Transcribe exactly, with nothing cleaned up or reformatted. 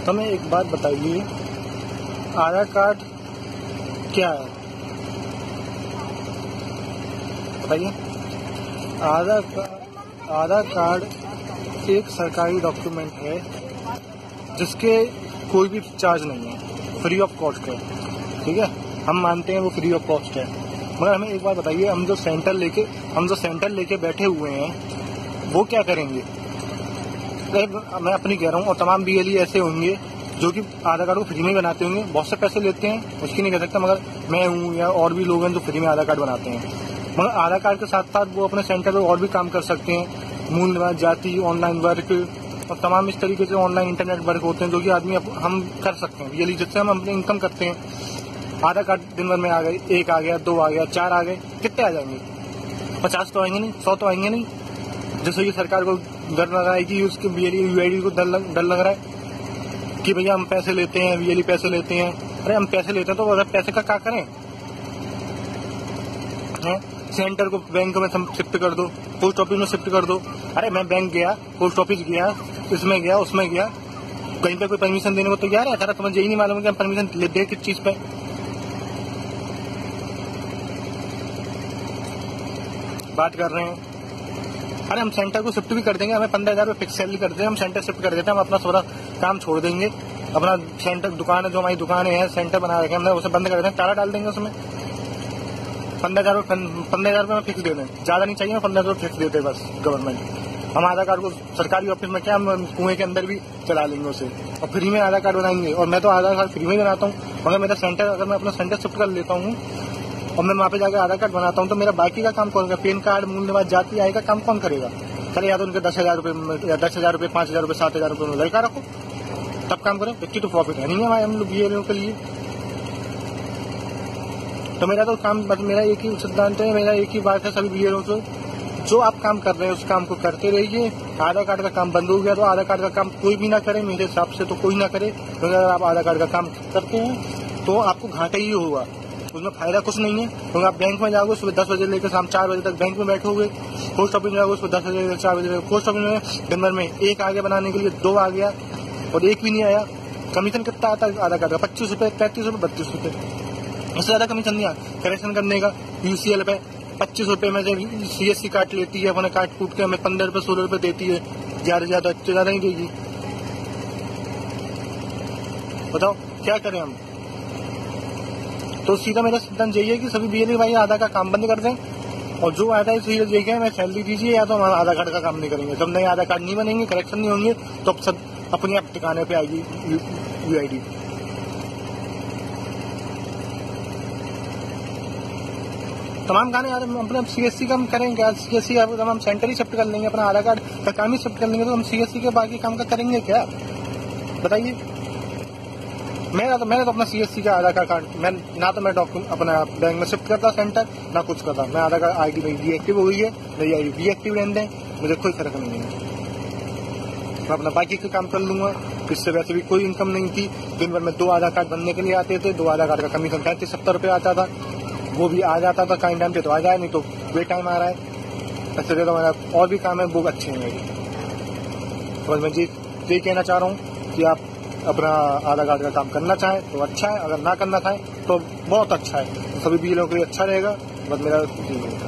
हमें एक बात बताइए, आधार कार्ड क्या है? बताइए। आधार कार्ड आधार कार्ड एक सरकारी डॉक्यूमेंट है जिसके कोई भी चार्ज नहीं है, फ्री ऑफ कॉस्ट है। ठीक है, हम मानते हैं वो फ्री ऑफ कॉस्ट है, मगर हमें एक बात बताइए, हम जो सेंटर लेके हम जो सेंटर लेके बैठे हुए हैं वो क्या करेंगे? मैं अपनी कह रहा हूँ, और तमाम बीएलई ऐसे होंगे जो कि आधार कार्ड को फ्री में बनाते होंगे, बहुत से पैसे लेते हैं, उसकी नहीं कह सकता, मगर मैं हूँ या और भी लोग हैं जो फ्री में आधार कार्ड बनाते हैं। मगर आधार कार्ड के साथ साथ वो अपने सेंटर पे और भी काम कर सकते हैं, मूल निवास जाति, ऑनलाइन वर्क और तमाम इस तरीके से ऑनलाइन इंटरनेट वर्क होते हैं जो कि आदमी हम कर सकते हैं बीएलई, जिससे हम अपनी इनकम करते हैं। आधार कार्ड दिन भर में आ गए, एक आ गया, दो आ गया, चार आ गए, कितने आ जाएंगे? पचास तो आएंगे नहीं, सौ तो आएंगे नहीं। जैसे कि सरकार को डर लग रहा है कि उसके बीएलई यूआईडी को डर लग, डर लग रहा है कि भैया हम पैसे लेते हैं, बीएलई पैसे लेते हैं। अरे हम पैसे लेते हैं तो अगर पैसे का क्या करें? है? सेंटर को बैंक में शिफ्ट कर दो, पोस्ट ऑफिस में शिफ्ट कर दो। अरे मैं बैंक गया, पोस्ट ऑफिस गया, इसमें गया, उसमें गया, कहीं पे कोई परमिशन देने को तैयार है? अगर तुम्हें यही नहीं मालूम कि हम परमिशन ले दे किस चीज पे। बात कर रहे हैं, अरे हम सेंटर को शिफ्ट भी कर देंगे, हमें पंद्रह हजार रुपये फिक्स सैलरी कर देंगे, हम सेंटर शिफ्ट कर देते हैं, हम अपना थोड़ा काम छोड़ देंगे, अपना सेंटर दुकान है, जो हमारी दुकानें हैं, सेंटर बना रखे हमने, उसे बंद कर देते हैं, ताला डाल देंगे उसमें। पंद्रह हजार पंद्रह हजार रुपये फिक्स दे दें, ज्यादा नहीं चाहिए, पंद्रह हजार फिक्स देते बस गवर्नमेंट। हम आधार कार्ड को सरकारी ऑफिस में क्या, हम कुएं के अंदर भी चला लेंगे उसे, और फ्री में आधार कार्ड बनाएंगे। और मैं तो आधार कार्ड फ्री में ही बनाता हूँ, मगर मेरा सेंटर, अगर मैं अपना सेंटर शिफ्ट कर लेता हूँ और मैं वहाँ पे जाकर आधार कार्ड बनाता हूँ तो मेरा बाकी का काम कौन करेगा? पैन कार्ड, मूल निवास जाति, आय का काम कौन करेगा? चले या तो उनके दस हजार रुपये या दस हजार रुपये पांच हजार रुपये सात हजार रुपये में लड़का रखो, तब काम करो। फिफ्टी टू प्रॉफिट है नहीं है हम लोग बीएलओ के लिए। तो मेरा तो काम, मेरा एक ही सिद्धांत है, मेरा एक ही बात है सभी बीएलओ को, जो आप काम कर रहे हैं उस काम को करते रहिए। आधार कार्ड का काम बंद हो गया तो आधार कार्ड का काम कोई भी ना करे, मेरे हिसाब से तो कोई ना करे, क्योंकि अगर आप आधार कार्ड का काम करते हैं तो आपको घाटा ही होगा, उसमें फायदा कुछ नहीं है। क्योंकि आप बैंक में जाओगे सुबह दस बजे लेकर शाम चार बजे तक बैंक में बैठोगे, पोस्ट ऑफिस में जाओगे सुबह दस बजे लेकर चार बजे, पोस्ट ऑफिस में दिन भर में एक आ गया बनाने के लिए, दो आ गया और एक भी नहीं आया। कमीशन कितना आता है आधार कार्ड का? पच्चीस रुपए, पैंतीस रुपए, बत्तीस रुपए, इससे ज्यादा कमीशन नहीं आता। करेक्शन करने का यूसीएल पे पच्चीस रुपए में से सीएससी काट लेती है, अपने काट कूट के हमें पंद्रह रुपए सोलह रुपए देती है, ज्यादा ज्यादा अच्छे ज्यादा नहीं देगी। बताओ क्या करें हम? तो सीधा मेरा सिद्धांत यही है कि सभी बीएलई भाई आधार का काम बंद कर दें, और जो आता है सीधे देखे हमें सैलरी दीजिए, या तो हम आधार कार्ड का काम नहीं करेंगे। जब नए आधार कार्ड नहीं बनेंगे, करेक्शन नहीं होंगे, तो अब सब अपने आप ठिकाने पे आएगी यूआईडी। तमाम गाने यार अपने सीएससी का हम करेंगे, सीएससी का हम सेंटर ही शिफ्ट कर लेंगे, अपना आधार कार्ड का काम ही शिफ्ट कर लेंगे, तो हम सीएससी के बाकी काम का करेंगे क्या? बताइए। मेरा तो मैंने तो अपना सीएससी का आधार कार्ड, मैं ना तो मैं डॉक्यूमेंट अपना बैंक में शिफ्ट करता सेंटर, ना कुछ करता। मैं आधार कार्ड आईडी मेरी डीएक्टिव हो गई है, मेरी आईडी डीएक्टिव रहने दें, मुझे कोई फर्क नहीं है, मैं अपना बाकी का काम कर लूंगा। इससे वैसे भी कोई इनकम नहीं थी, दिन भर में दो आधार कार्ड बनने के लिए आते थे, दो आधार कार्ड का कमीशन पैंतीस सत्तर रुपये आता था, वो भी आ जाता था टाइम टाइम पे, तो आ जाए, नहीं तो वे टाइम आ रहा है। ऐसे तो मेरा और भी काम है वो अच्छे हैं मेरे। और मैं ये कहना चाह रहा हूँ कि आप अपना आधार कार्ड का काम करना चाहें तो अच्छा है, अगर ना करना चाहें तो बहुत अच्छा है, तो सभी बीएलओ के लिए अच्छा रहेगा। बस मेरा